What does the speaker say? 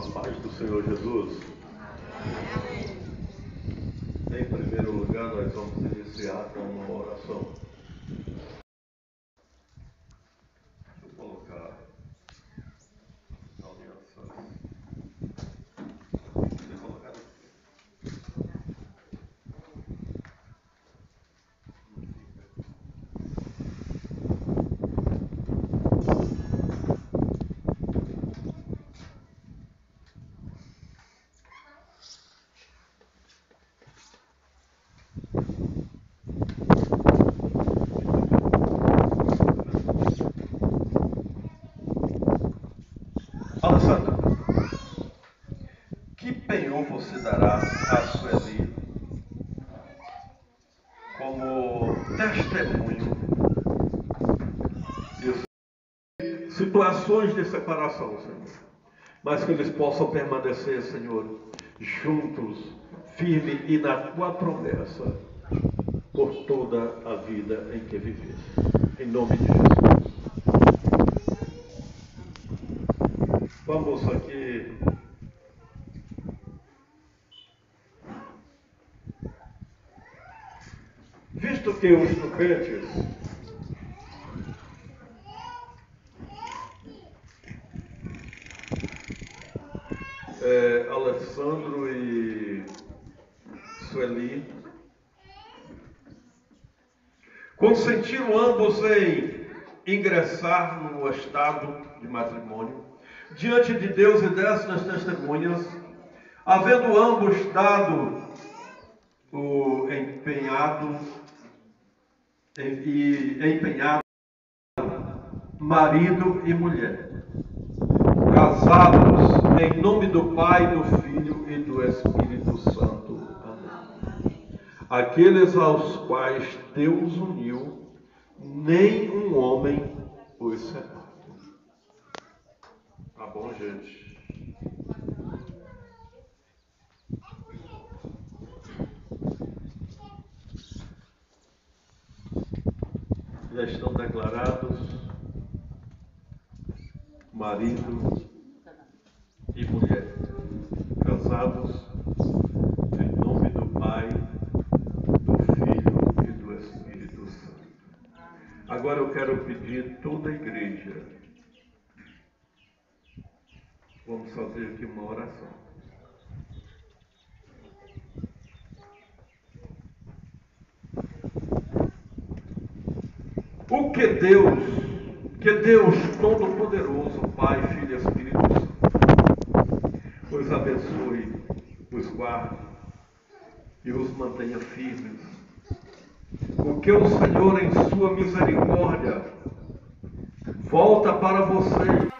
paz do Senhor Jesus. Em primeiro lugar, nós vamos iniciar com uma oração. Deixa eu colocar alianças. Deixa eu colocar aqui. Alessandra, que penhor você dará a Sueli como testemunho de situações de separação, Senhor, mas que eles possam permanecer, Senhor, juntos, firme e na tua promessa por toda a vida em que viver. Em nome de Jesus. Vamos aqui. Visto que os nubentes Alessandro e Sueli consentiram ambos em ingressar no estado de matrimônio, diante de Deus e destas testemunhas, havendo ambos dado o empenhado marido e mulher, casados em nome do Pai, do Filho e do Espírito Santo. Amém. Aqueles aos quais Deus uniu, nem um homem os separa. Tá bom, gente? Já estão declarados marido e mulher, casados em nome do Pai, do Filho e do Espírito Santo. Agora eu quero pedir toda a igreja, vamos fazer aqui uma oração. O que Deus Todo-Poderoso, Pai, Filho e Espírito Santo, os abençoe, os guarde e os mantenha firmes. Porque o Senhor, em sua misericórdia, volta para vocês